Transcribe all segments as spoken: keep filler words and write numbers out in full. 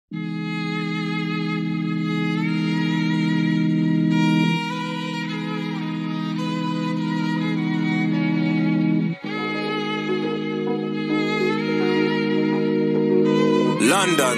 London.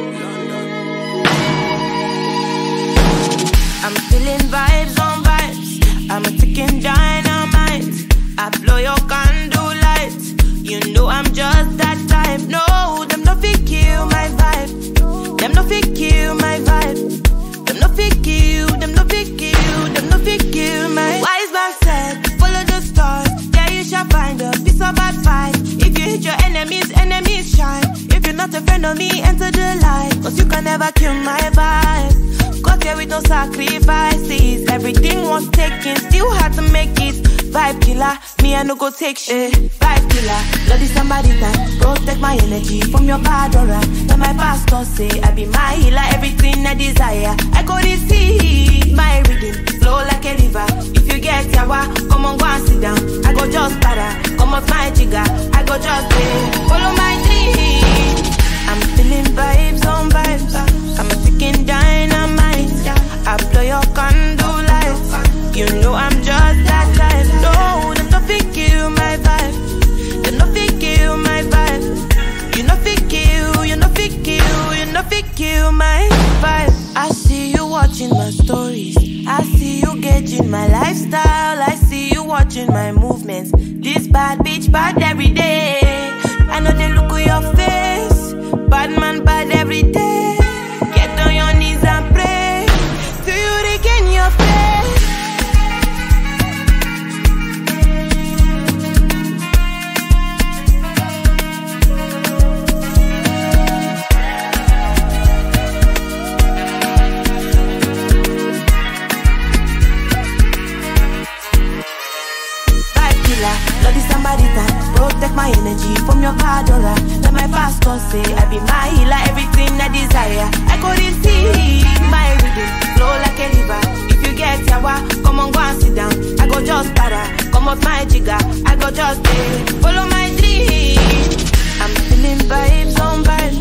I'm feeling vibes on vibes. I'm a ticking dynamite. I blow your candle light. You know I'm just that type. No, them no fit kill my vibe. Them no fit kill my vibe. Them no fit kill. Them no fit kill. Them no fit kill my. Wise man said, follow the stars. There you shall find a piece of advice. If you hit your enemies, enemies shine. If you're not a friend of me, enter the light. Cause you can never kill my vibe. Got here with no sacrifices. Everything was taken, still had to make it. Vibe killer, me I no go take shit. Vibe killer, bloody Samaritan. Protect my energy from your bad aura. Now my pastor say I be my healer. Everything I desire, I go receive. My rhythm flow like a river. If you get yawa, come on go and sit down. I go just para, come off my jigger. I go just pay, follow my dream. I'm feeling vibes on vibes. I'm a ticking dynamite. I blow your candle light. You know I'm just that type. No, them no fit kill my vibe. Them no fit kill my vibe. You no fit kill, you no fit kill, you no fit kill my vibe. I see you watching my stories. I see you gauging my lifestyle. I see you watching my movements. This bad bitch bad every day. I know they look at your face. Bad man bad every day. Get on your knees and pray till you regain your faith. Vibe killer, bloody Samaritan. Protect my energy from your bad aura. Now my pastor say I be my healer. Everything I desire, I go receive. My rhythm flow like a river. If you get yawa, come on go and sit down. I go just para, come off my jigger. I go just pay, follow my dream. I'm feeling vibes on vibes.